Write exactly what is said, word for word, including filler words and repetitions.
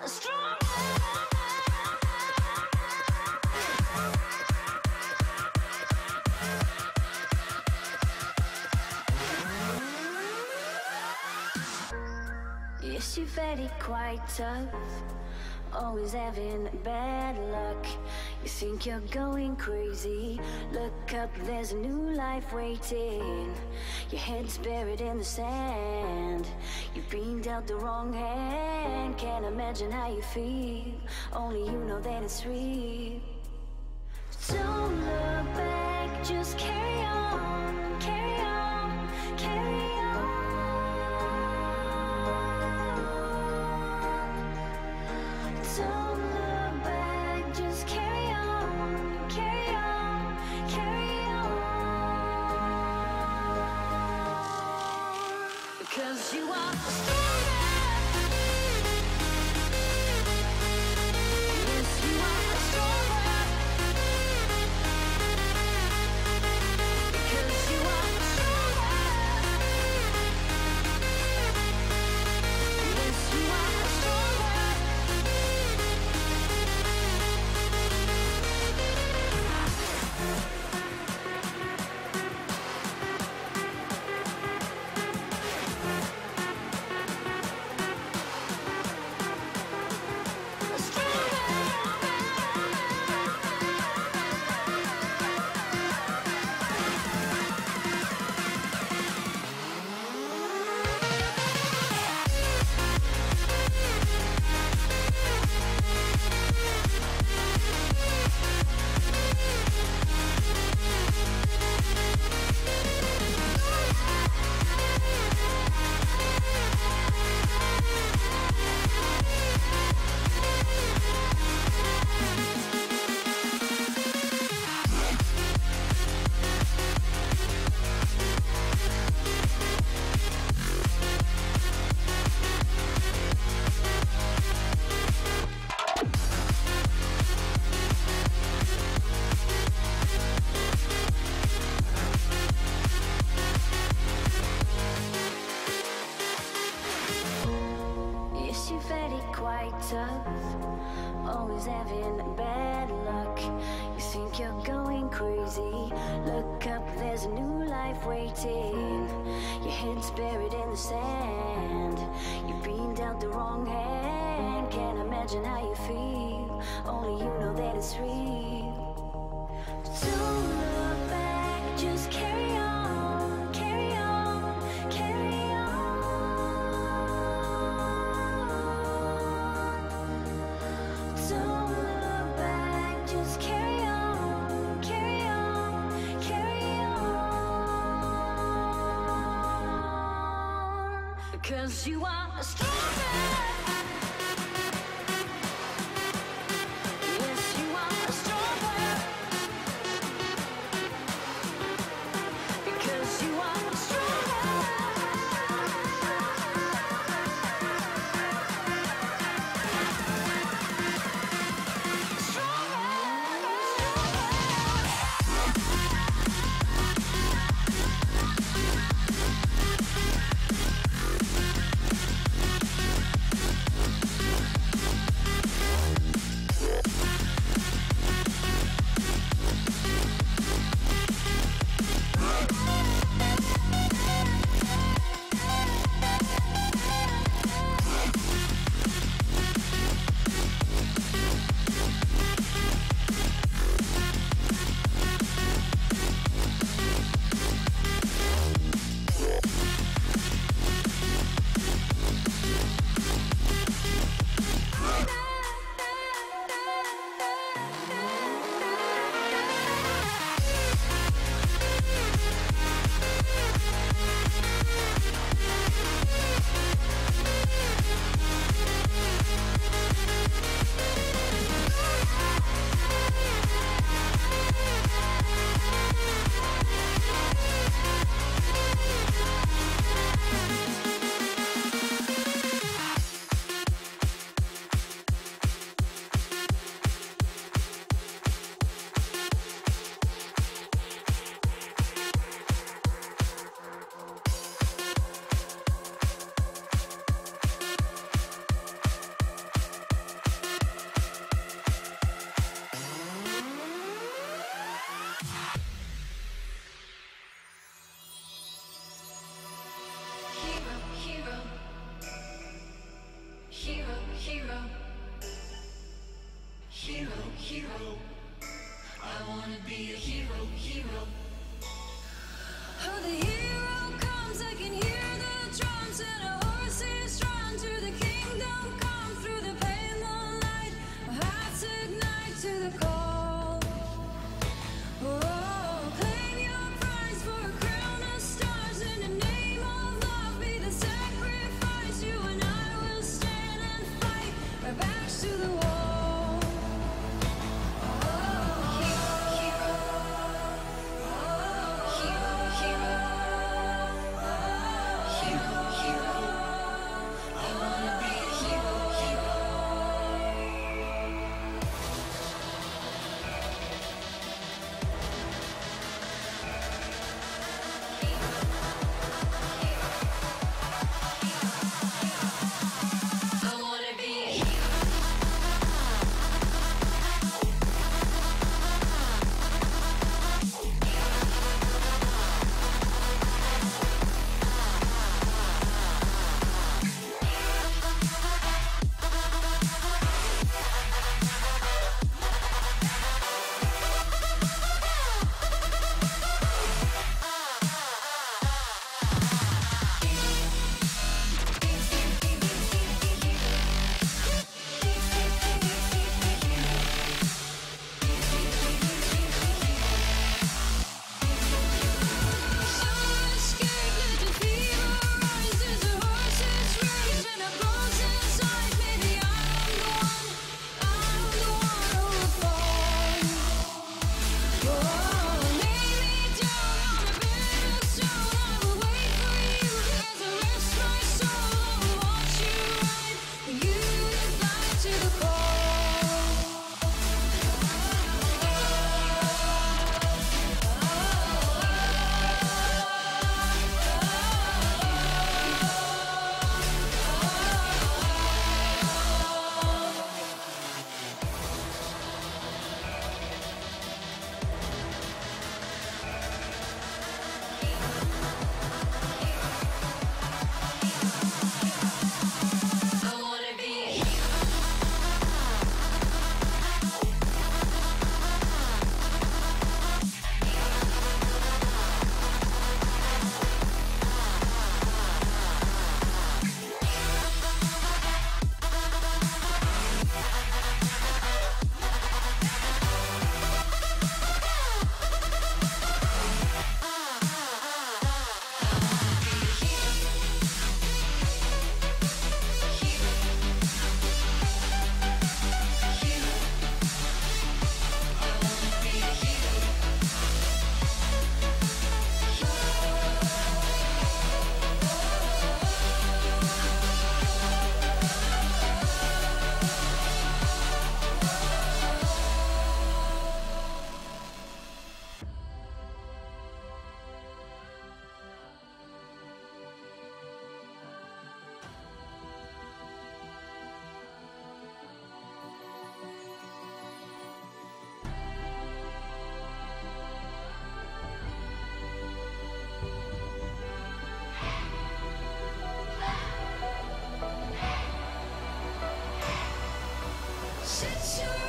stronger. Yes, you're very quite tough, always having bad luck. You think you're going crazy, look up, there's a new life waiting. Your head's buried in the sand, you've been dealt the wrong hand. Can't imagine how you feel, only you know that it's real. Don't look back, just carry on, carry on, carry on. Don't look back, just carry on, carry on, carry on. Because you are stronger. Yes, you are stronger. Because you are stronger. Yes, you are stronger. Yes, you're very quite tough, always having bad luck. You think you're going crazy, look up, there's a new life waiting. Your head's buried in the sand, you've been dealt the wrong hand. Can't imagine how you feel, only you know that it's real. Don't look back, just carry on, carry on, carry on. Don't look back, just carry on, carry on, carry on. Because you are stronger. Yes, you are stronger. Because you are stronger. Stronger. Shut your